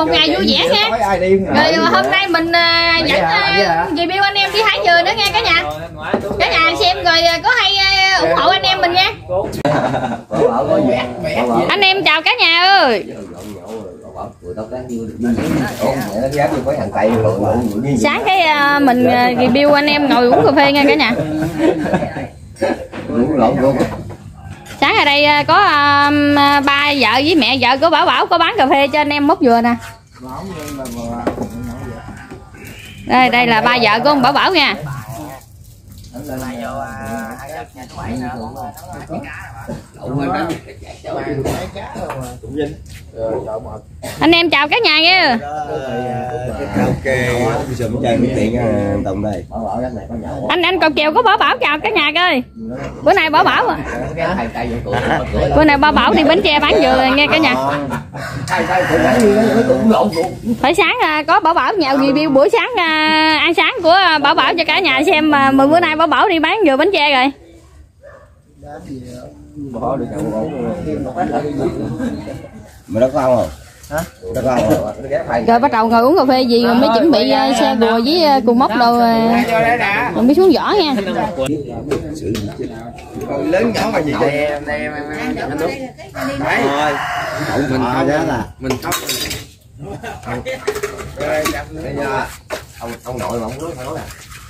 một ngày vui vẻ nha. Rồi hôm nay mình dẫn review anh em đi hái dừa nữa nha cả nhà. Cả nhà xem rồi có hay ủng hộ anh em mình nha. Anh em chào cả nhà ơi. Sáng cái mình review anh em ngồi uống cà phê nha cả nhà. Sáng ở đây có ba vợ với mẹ vợ của Bảo có bán cà phê cho anh em múc dừa nè. Đây là ba vợ của ông Bảo nha. Anh em chào cả nhà nha. Anh cầu kèo của Bảo chào cả nhà coi. Bữa nay Bảo đi Bến Tre bán dừa nghe cả nhà. Phải sáng có Bảo nhậu review buổi sáng ăn sáng của Bảo cho cả nhà xem mà bữa nay Bảo đi bán dừa Bến Tre rồi. Mày đó có không? Hả? Rồi bắt đầu ngồi uống cà phê gì rồi mới chuẩn bị xe đùa với cùng móc đồ rồi mới xuống vỏ nha. Lớn nhỏ mà gì đây? Mình không là mình khóc. Ông nội mà ông nói phải nói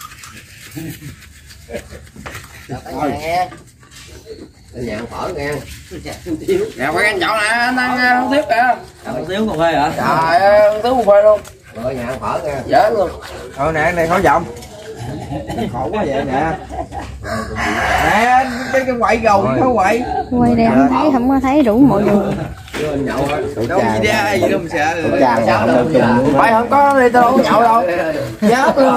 à. Nhà ăn phở nghe. Nè phải ăn chậu nè, anh ăn không thiếu kìa. Ăn thiếu cà phê hả? Trời ơi, ăn thiếu cà phê luôn. Rồi nhà ăn phở nghe. Dễ luôn. Thôi nè, này khỏi vòng. Khổ quá vậy nè. Nè, cái quậy gầu chứ không quậy. Quay đây không có thấy đủ mọi người. Đâu gì ra gì đâu mà sợ. Phải không có đi đâu nhậu đâu. Chết luôn.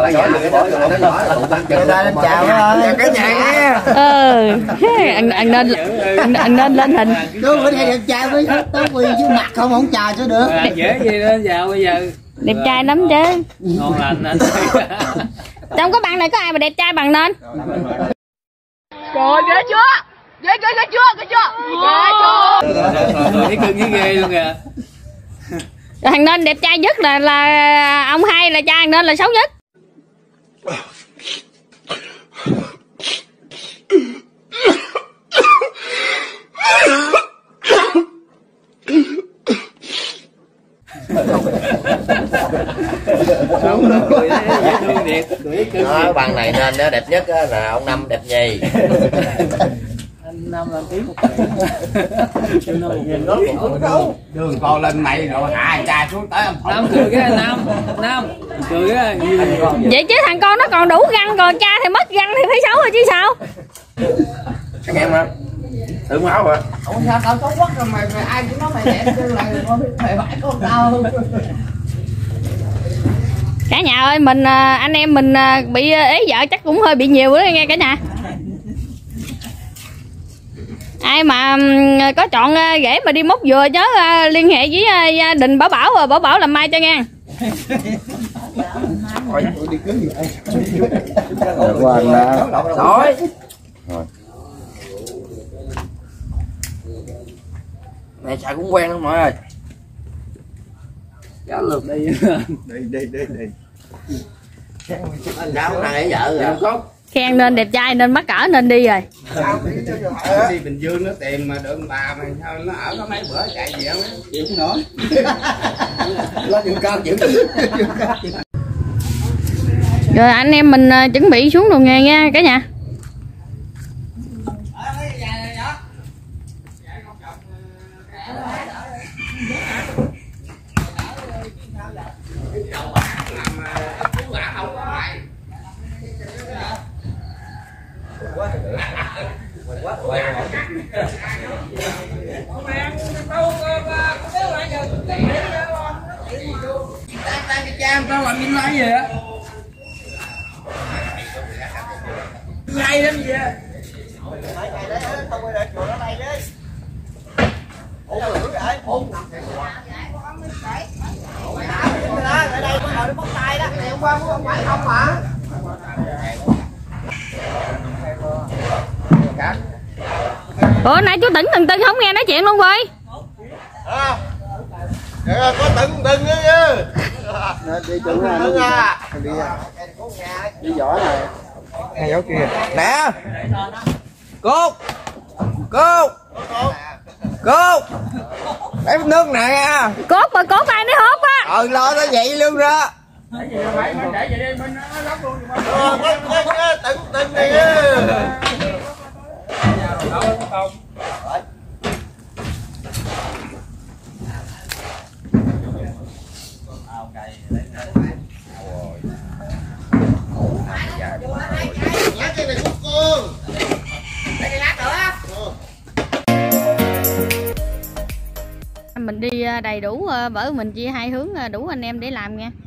Người ta lên chào ơi. Cả nhà nghe. Anh nên lên hình. Tôi bữa nay đẹp trai với táo quy chứ mặt không chào cho được. Dễ gì lên chào bây giờ. Đẹp trai lắm chứ. Ngon lành anh. Trong cái băng này có ai mà đẹp trai bằng nên. Trời ghê chưa? Ghê chưa? Thấy cưng với ghê luôn kìa. Thằng nên đẹp trai nhất là ông hai là trai nên là xấu nhất. Nói bằng này nên nó đẹp nhất là ông Năm đẹp nhì. Anh Năm làm tiếng một Đường con lên mày rồi hạ cha xuống tới ông Năm cười cái Năm cười cái vậy chứ thằng con nó còn đủ răng, còn cha thì mất răng thì phải xấu rồi chứ sao. anh em mà tự máu mà Ủa sao tao xấu quắc rồi mày ai cũng nói mày đẹp chứ là mày phải con tao. Cả nhà ơi, mình anh em mình bị ế vợ chắc cũng hơi bị nhiều đó nghe cả nhà. Ai mà có chọn rễ mà đi móc dừa nhớ liên hệ với gia đình Bảo rồi Bảo làm mai cho nha. Rồi. Này xài cũng quen không mọi ơi. Cá lượt đi. Đi. Anh cháu thằng ấy vợ rồi. Khen nên đẹp trai nên mắc cỡ nên đi rồi. Đi Bình Dương nó tìm mà được bà mà sao nó ở có mấy bữa chạy gì không chịu không nổi. Nó chịu cao chịu. Rồi anh em mình chuẩn bị xuống đồ nghề nha cả nhà. Tao làm như lấy vậy á. Ngay lắm vậy á. Ủa nãy chú Tỉnh từng không nghe nói chuyện luôn rồi. Có từng nữa nha. Đi chung đi vỏ này. Hai dấu kia. Nè. Cốt. Lấy nước nè nha. Cốt mà cốt ai nó hốt á. Lo nó vậy luôn đó. Từng đi á. Mình đi đầy đủ bởi mình chia hai hướng đủ anh em để làm nha.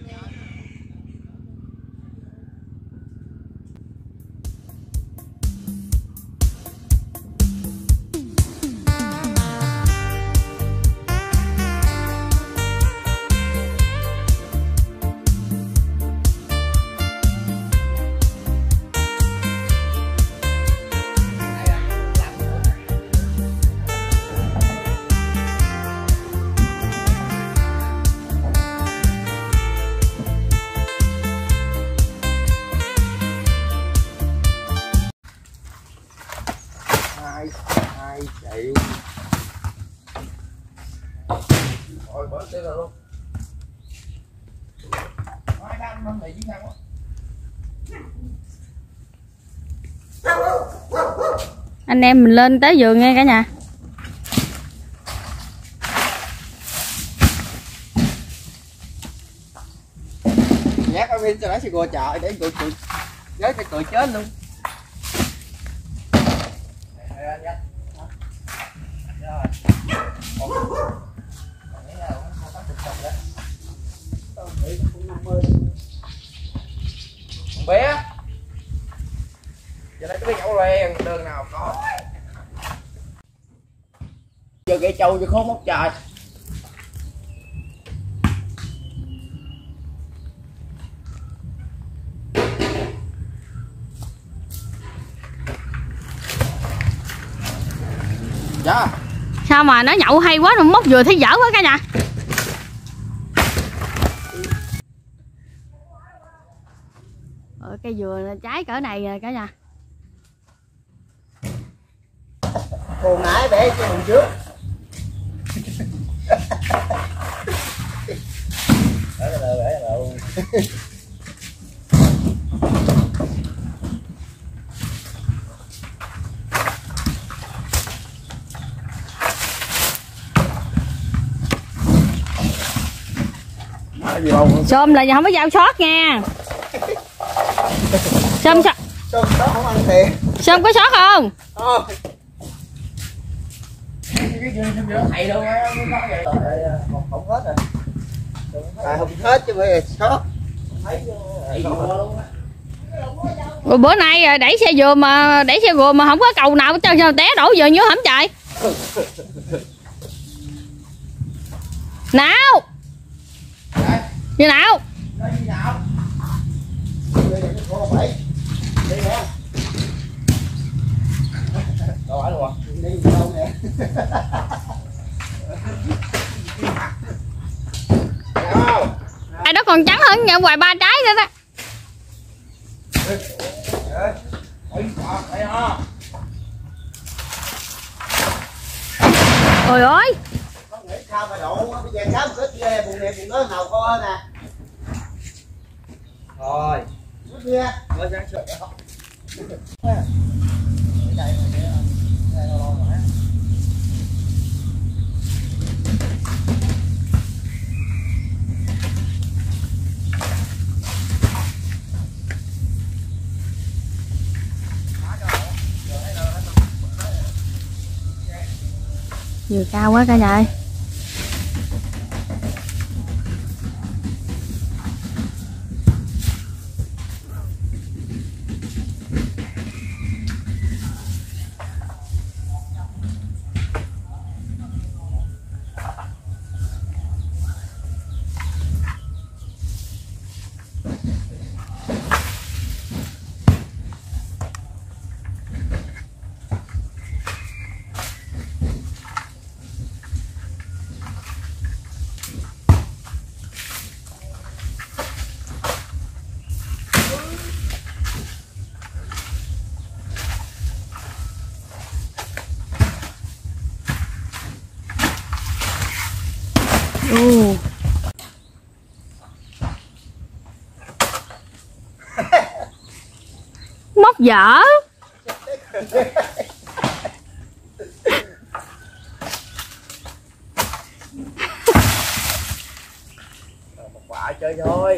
Hai triệu. Rồi bỏ tiêu rồi luôn. Anh em mình lên tới vườn nghe cả nhà. Nhát ở bên cho nó sẽ gồ chợ để cười nhớ cái cười chết luôn. Bé giờ đây cái chậu liền đường nào có giờ cái trâu cho khốn móc trời. Dạ. Sao mà nó nhậu hay quá, nó móc vừa thấy dở quá cả nhà. Cây dừa trái cỡ này rồi cả nhà. Hồi nãy để cho mình trước. Xôm là không có dao sót nha. Xôm sao? Xôm đó không ăn tiền. Xôm có sót không? Thầy đâu Không hết rồi. Không hết chứ phải sót. Rồi bữa nay đẩy xe dừa mà không có cầu nào cho té đổ giờ nhớ hẩm trời. Nào. Như nào? Ai đó còn trắng hơn nhận hoài 3 trái nữa đó. Trời ơi. Sao mà độ bây giờ sớm kết ghê buồn đẹp buồn đó nào coi nè. Rồi. Mới sáng sớm. Dừa cao quá cả nhà ơi. dở. Một quả chơi thôi.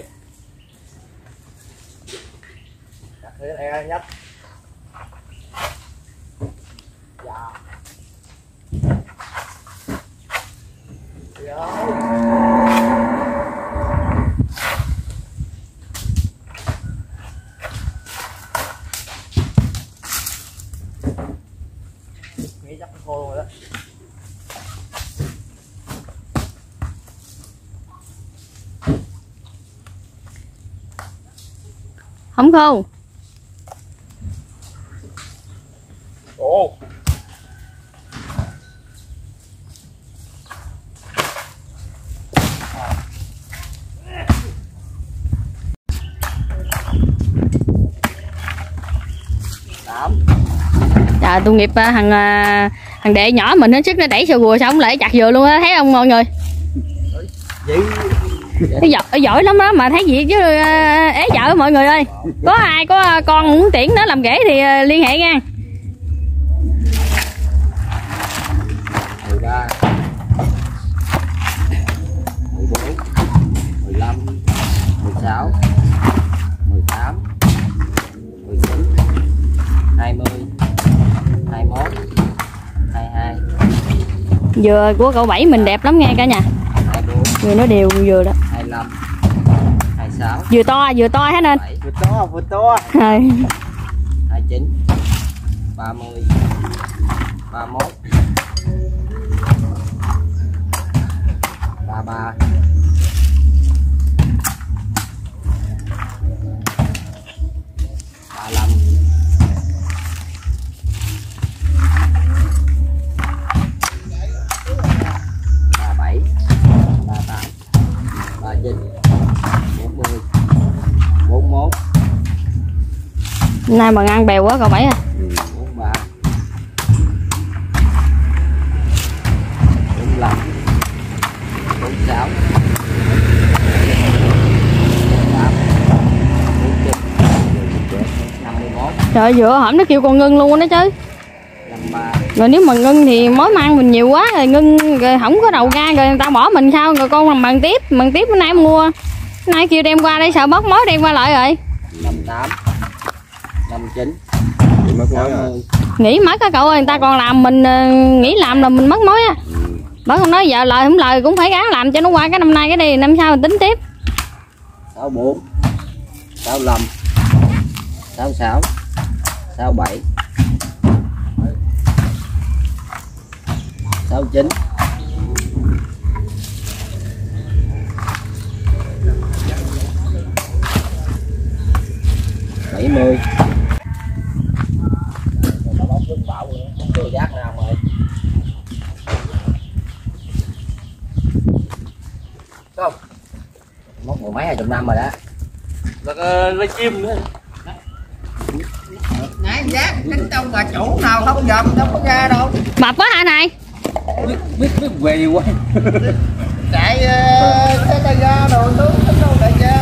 Đặt thứ này nhấp. Dạ. Nghĩ chắc khô luôn rồi đó. Không khô. Ồ. Trời, tội nghiệp thằng đệ nhỏ mình hết sức nó đẩy sờ gùa xong lại chặt dừa luôn á, thấy không mọi người? Nó giỏi lắm đó mà thấy gì chứ ế vợ mọi người ơi. Có ai có con muốn tuyển nó làm rể thì liên hệ nha. 13 14 15 16 18 19 20 21 22. Dừa của cậu Bảy mình đẹp lắm nghe cả nhà. 24. Dừa nó đều dừa đó. 25 26. Dừa to hết nên. Vừa to. 29 30 31 33 35 37 38 39 40 41. Nay mà ăn bèo quá cậu Bảy à. 43 45 46 51. Trời ơi, dừa hổm nó kêu con ngưng luôn đó chứ. 53. Rồi nếu mà ngưng thì mối mang mình nhiều quá rồi ngưng rồi không có đầu ra rồi người ta bỏ mình sao, rồi con làm bằng tiếp bữa nay em mua. Nay kêu đem qua đây sợ bóc mối đem qua lại rồi. 58 59 Nghỉ mất á cậu ơi, người ta còn làm mình nghỉ làm là mình mất mối á. Bởi không nói giờ lời không lời cũng phải gắng làm cho nó qua cái năm nay cái đi, năm sau mình tính tiếp. 64 65 66 67 69 70. Tao bóc nước bạo rồi, không có giác nào rồi. Không? Móc mười mấy 20 năm rồi đó. Lấy chim nữa. Nãy giác đánh trong bà chủ nào không dòm đâu có ra đâu. Mập quá hả này? Biết về quá. Chạy cái tay ga đồ tướng tính đâu đại gia.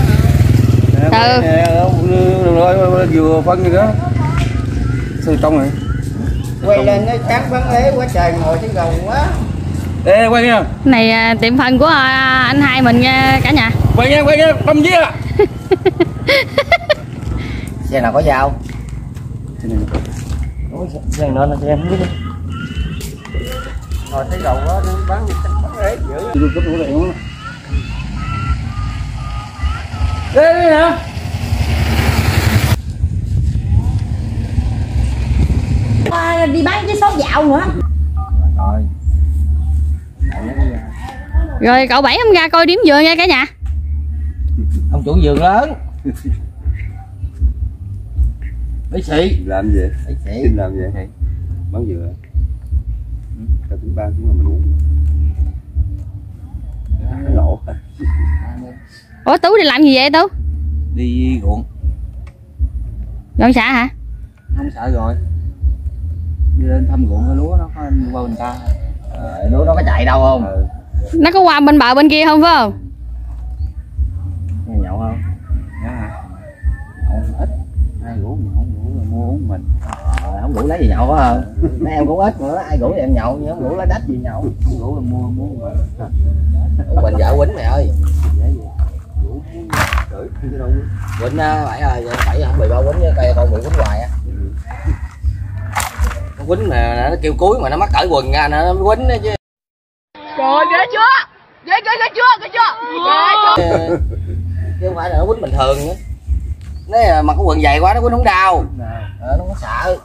Rồi vừa phân gì đó. Sư trong này. Quay lên nó trắng bắn ế quá trời, ngồi trên gầu quá. Ê quay nha. Này tiệm phân của anh hai mình nha cả nhà. Quay nha, tâm với à. Xe nào có dao? Xe nó là xe không biết. Ngồi trên gầu quá nó bắn ế dữ. Đây hả? Đi bán cái số dạo nữa. Rồi. Rồi cậu Bảy không ra coi điểm dừa nha cả nhà. Ông chủ vườn lớn. Bác sĩ Làm gì? bác sĩ Xin làm gì? Bán dừa. Cái thứ ba cũng là mình uống. Cái lỗ. Ủa Tú đi làm gì vậy Tú? Đi ruộng. Ruộng xạ hả? Không sợ rồi. Đi lên thăm ruộng lúa nó có qua người ta. lúa nó có chạy đâu không? Nó có qua bên bờ bên kia không phải không? Nhậu không? Nhậu ít. 2 rổ nhậu là mua uống mình. Không rủ lấy gì nhậu hả? Mấy em cũng ít nữa, ai rủ em nhậu nhưng không rủ lấy đách gì nhậu. Không rủ em mua Quỳnh vợ Quýnh mày ơi. Quýnh á, phải không bị bao Quýnh với cây con bị Quýnh hoài á. Con Quýnh mà nó kêu cuối mà nó mắc cởi quần ra nó Quýnh đó chứ. Trời ghê chưa? Ghê chưa? Chứ không phải là nó Quýnh bình thường nữa. Nếu mà có quần dày quá nó Quýnh không đau. Nó có sợ.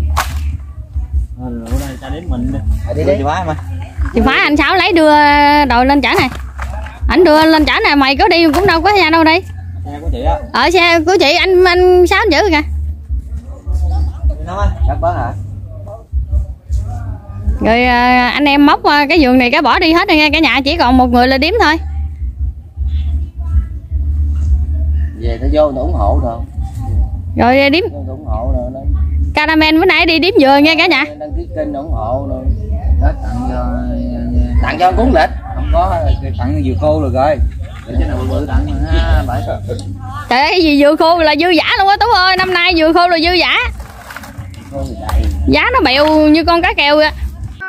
Bữa nay cha đến mình đi đi quá mà. Thì phải anh Sáu lấy đưa đội lên chở này. Ảnh đưa lên chở này, mày có đi cũng đâu có nhà đâu đi. Xe của chị á. Ở xe của chị anh Sáu anh giữ kìa. Cắt bớt hả? Rồi anh em móc cái giường này cái bỏ đi hết rồi nha, cả nhà chỉ còn một người là điếm thôi. Về nó vô nó ủng hộ rồi. Rồi điếm. Nó ủng hộ rồi nó. Caramel bữa nãy đi điếm vừa nha cả nhà. Đăng ký kênh ủng hộ rồi. Đó, tặng cho cuốn lịch. Không có tặng dừa khô rồi. Để cho nào bự tặng ha, bảy. Trời ơi, cái gì dừa khô là dư giả luôn á Tú ơi, năm nay dừa khô là dư giả. Giá nó bèo như con cá kèo vậy.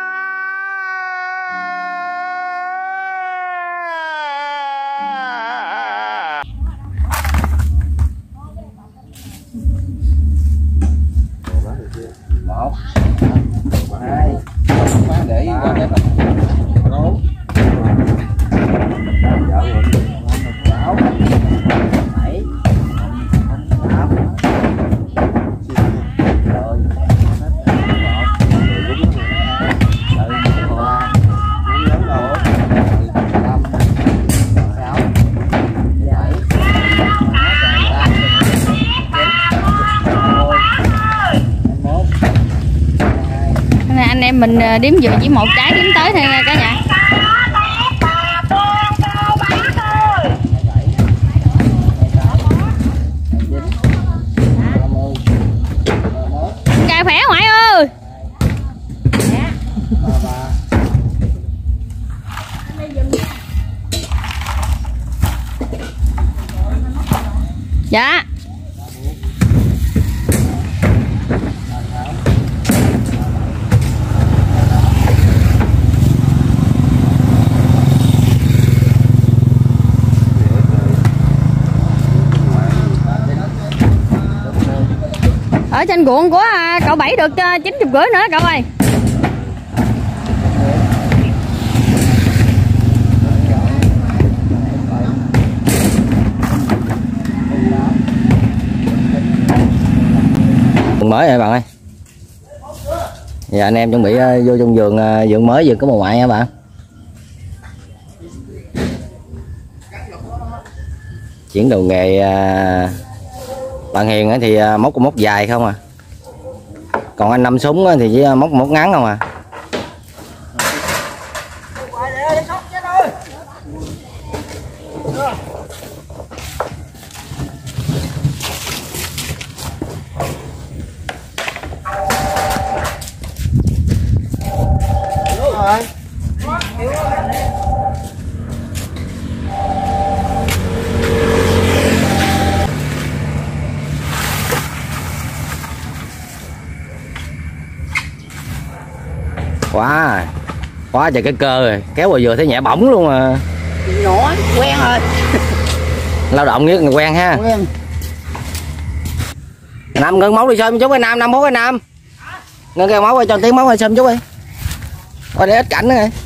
Một, hai, bán để qua đây bốn, sáu, bảy, tám, rồi, anh em mình điếm vừa chỉ một trái điếm tới thôi nha cả nhà. Cà khỏe ngoại ơi. Dạ. Ở trên ruộng của cậu Bảy được 90 rưỡi nữa cậu ơi. Vườn mới rồi bạn ơi. Giờ anh em chuẩn bị vô trong vườn mới, vườn có một ngoại nha bạn. Chuyển đồ nghề bạn Hiền thì móc dài không à. Còn anh Năm Súng thì chỉ móc ngắn không à. Quá trời cái cơ rồi, kéo vào vừa thấy nhẹ bỏng luôn à. Nhỏ quen rồi. Lao động với người quen ha. Quen. Nam ngưng máu đi xem chút cái Nam, Nam 4 cái Nam. Ngưng cái máu ơi, cho tiếng máu ơi xem chút đi. Coi để ít cảnh nữa rồi.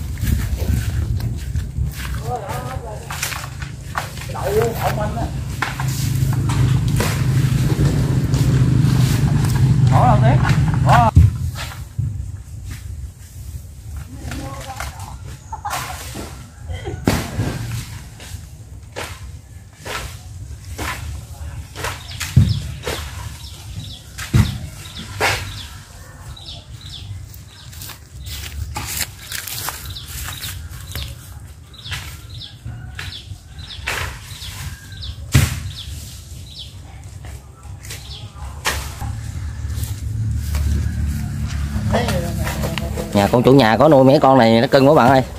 Nhà con chủ nhà có nuôi mấy con này nó cưng quá bạn ơi.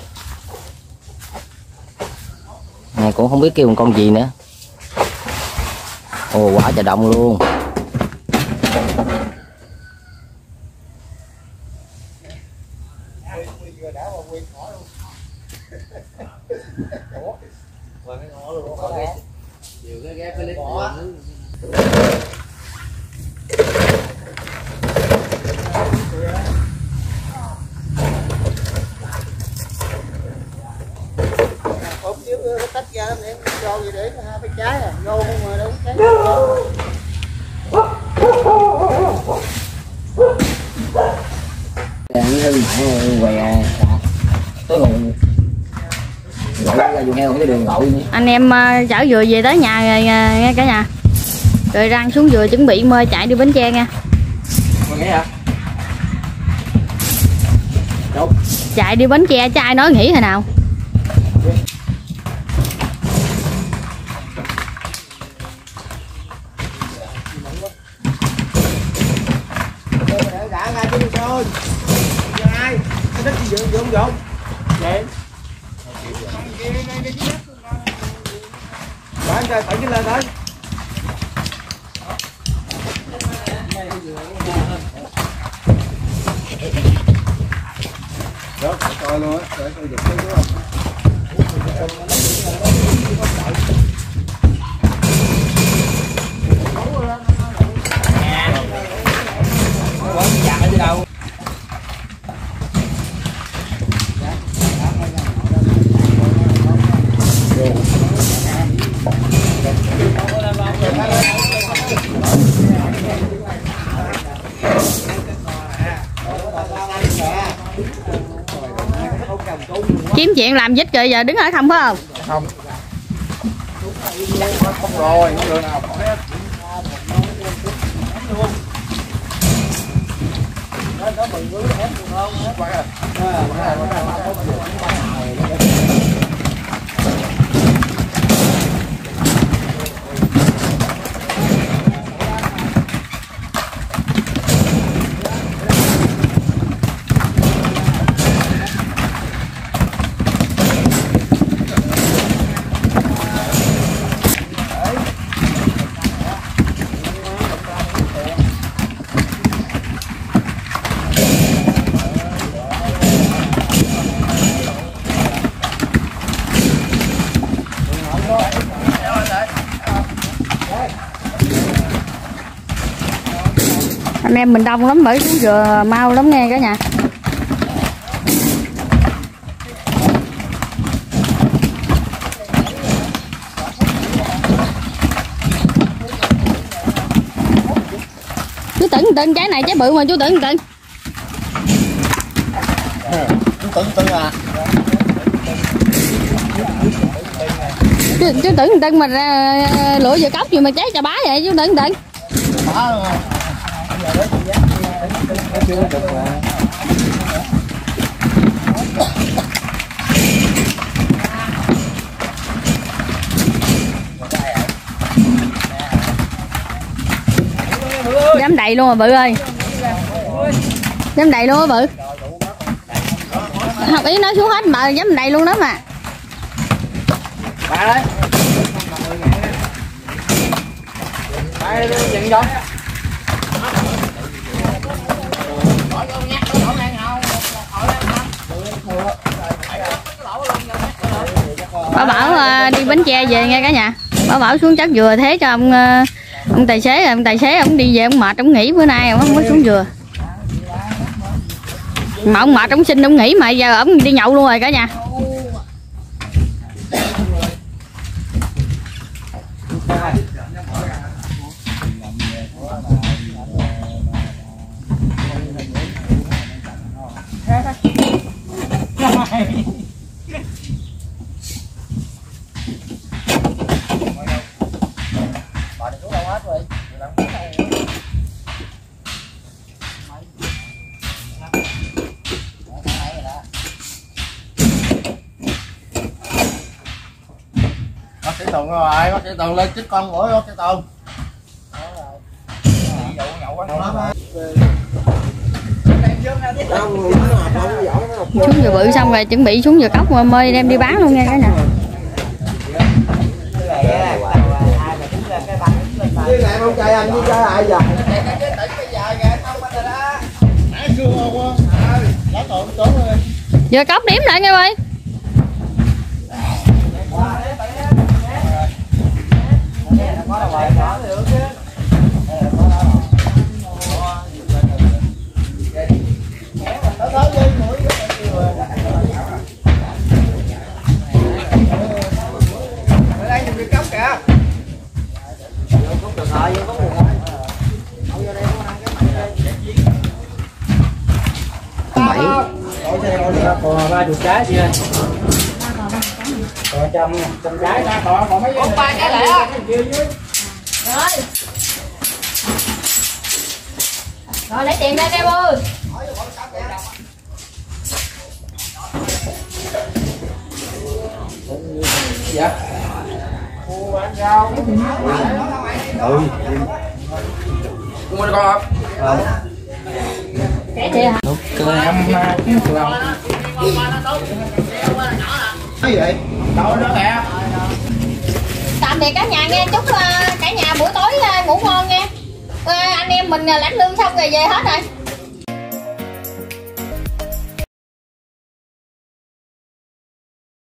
Này cũng không biết kêu con gì nữa. Ồ quả trời đông luôn. tách ra để cho gì để hai cái trái à vô không mà đâu trái ăn hư mẹ què tối hồn gọi ra dùng heo cái đường gọi nữa. Anh em chở dừa về tới nhà rồi nghe cả nhà, rồi rang xuống dừa chuẩn bị mơ chạy đi Bến Tre nha. Nghe hả? Đâu? Chạy đi Bến Tre chứ ai nói nghỉ hồi nào. đã ra chứ thôi ai cái đất gì dụng dụng vậy bạn ra tự lên thôi đó coi luôn á để coi giật cái đúng không đâu Kiếm chuyện làm vít rồi giờ đứng ở không phải không? Không. Không rồi, không được nào. Anh em mình đông lắm bởi xuống dừa mau lắm nghe cả nhà. Chú Tửng trái này trái bự mà chú Tửng Chú Tửng à. Chú Tửng mà lụa dừa cốc gì mà trái chà bá vậy chú Tửng. Bá luôn. Chưa được mà. Dám đầy luôn rồi Bự ơi. Dám đầy luôn á Bự. Học ý nói xuống hết mà dám đầy luôn đó mà. Bà đấy. Bà nhận vô. Bà Bảo đi Bến Tre về nghe cả nhà. Bà Bảo xuống chắc dừa thế cho ông tài xế ông đi về ông mệt ông nghỉ bữa nay ông không có xuống dừa. Mà ông mệt ông xin ông nghỉ mà giờ ông đi nhậu luôn rồi cả nhà. Bác sĩ Tùng rồi, bác sĩ Tùng lên chích con mũi bác sĩ Tùng. Xuống dừa bự xong rồi chuẩn bị xuống dừa cốc mơi đem đi bán luôn nghe cả nhà. Với lại con trai anh với trai ai giờ? Nãy xưa không á. Lá tồn trốn rồi. Giờ cốc đếm lại nghe ơi. Còn 30 trái chị ơi. Còn trăm trái ra còn mấy cái 3 cái lẻ. Rồi. Rồi lấy tiền ra em ơi. Dạ. Ừ. Mua đi con không? Cái gì hả? Ok em lòng. Cái gì vậy? Đâu đó kìa. Tạm biệt cả nhà nghe, chúc cả nhà buổi tối ngủ ngon nha. Anh em mình lãnh lương xong rồi về hết rồi.